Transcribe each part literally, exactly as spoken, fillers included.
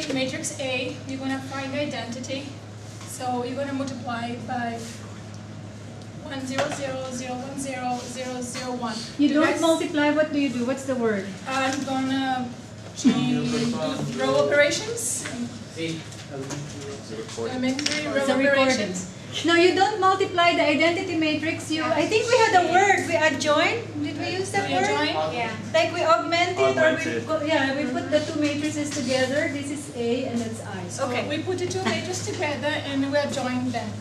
matrix A, you're going to find the identity. So you're going to multiply by one zero zero zero one zero zero zero one. You do don't guys, multiply, what do you do? What's the word? I'm going to change row operations. Elementary row It's a recording. operations. No, you don't multiply the identity matrix. You, I think we had a word. We adjoin. Did we use that word? Adjoin? Yeah. Like we augmented, Augmented. or we, yeah, we put the two matrices together. This is A and that's I. So Okay, we put the two matrices together and we adjoin them.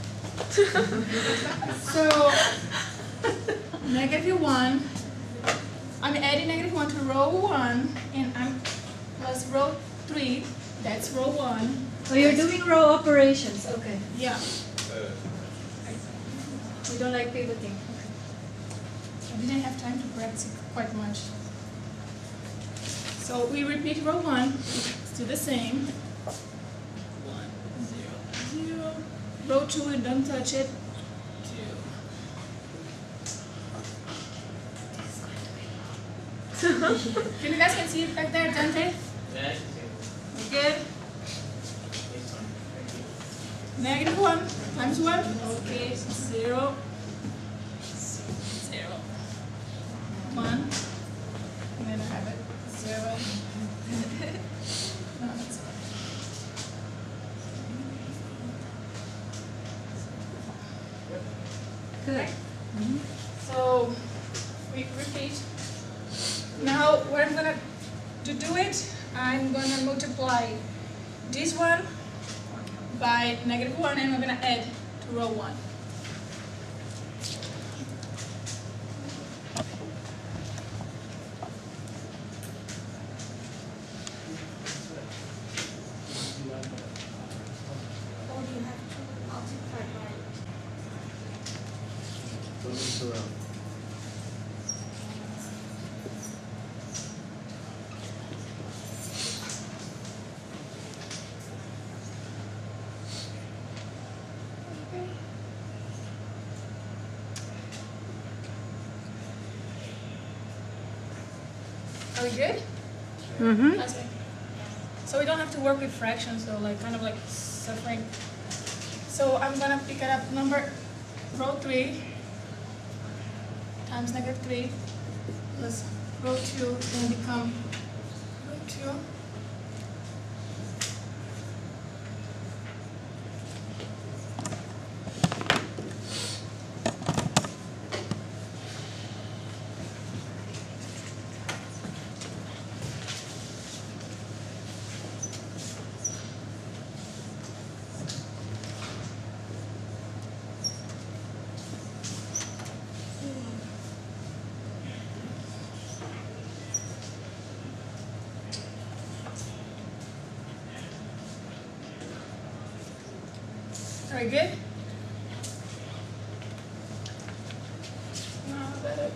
So, negative one, I'm adding negative one to row one, and I'm plus row three, that's row one. Oh, you're doing row operations. Okay. Yeah. We don't like pivoting. I didn't have time to practice quite much. So we repeat row one, it's do the same. One, zero, zero. Row two, we don't touch it. Two. Can you guys can see it back there, Dante? Good. Negative one times one. Okay, zero. Zero. One. And then I have it. Zero. No, that's it. Good. So we repeat. Now what I'm gonna to do it, I'm gonna multiply this one by negative one, and we're gonna add to row one. Or do you have to multiply by? Are we good? Mm-hmm. That's it. So we don't have to work with fractions, though, like kind of like suffering. So I'm gonna pick it up number row three times negative three plus row two, then become row two. Very good. Now better.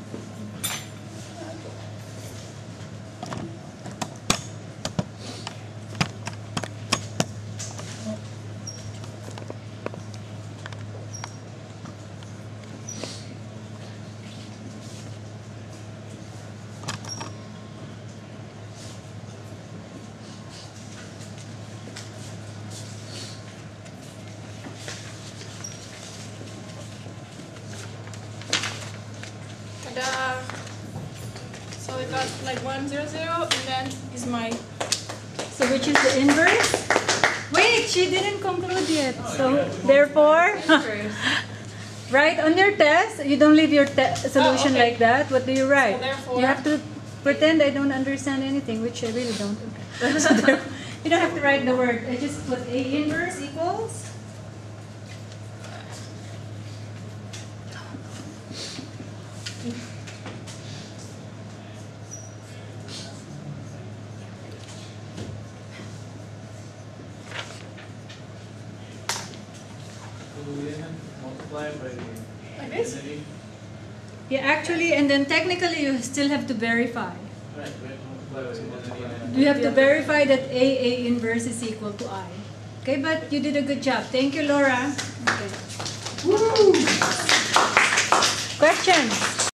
Ta-da! So we got like one zero zero, and then is my. So which is the inverse? Wait, she didn't conclude yet. So therefore, write on your test. You don't leave your te solution okay. like that. What do you write? So therefore- you have to pretend I don't understand anything, which I really don't. Okay. So there- you don't have to write the word. I just put A inverse equals. Multiply by Like this? identity. Yeah, actually, and then technically you still have to verify. Right, we have to multiply by identity. You have to verify that A A inverse is equal to I. Okay, but you did a good job. Thank you, Laura. Okay. Woo! Questions?